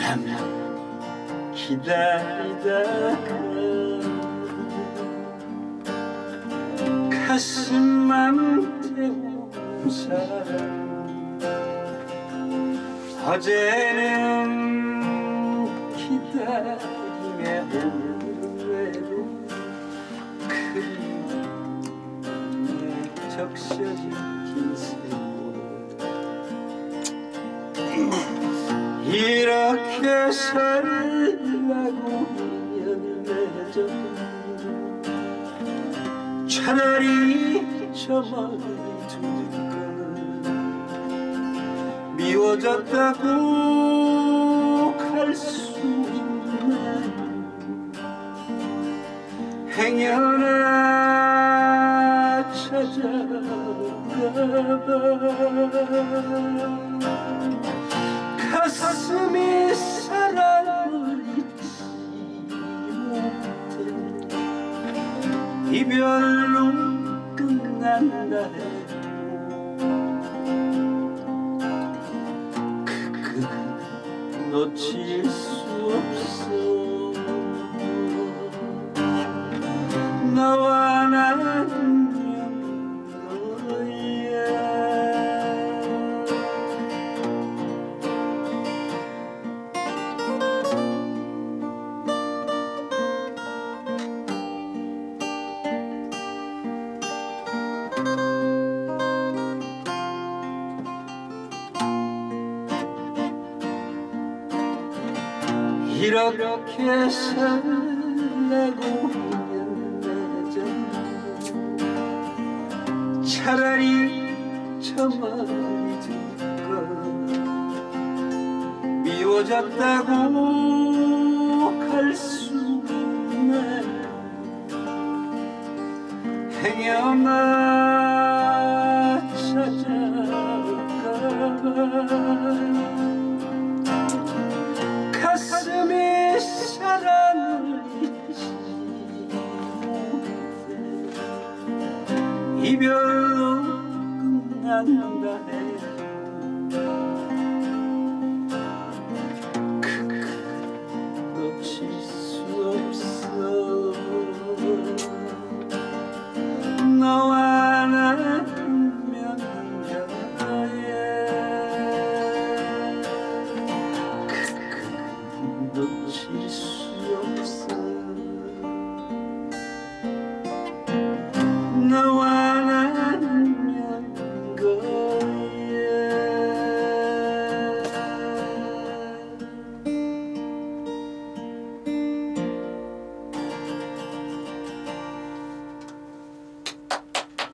참 기다리다가 가슴만 태운 사람 어제는 기다림에 오늘은 그림에 적셔진 긴 세월 이렇게 살라고 인연을 맺어 차라리 저 멀리 둘까 미워졌다고 갈 수 있는 행여나 찾아가봐 가슴이 사랑을 잊지 못해 이별로 끝난다 해도 놓칠 수 없어 너와 나는 너야 이렇게 살라고 인연 맺어 차라리 저 멀리 둘까 미워졌다고 갈 수 있네 행여나 찾아갈까봐 가슴이 사랑을 잊지 못해 이별로 끝난다 해도 놓칠 수 없어 너와 나면 연하에 놓칠 수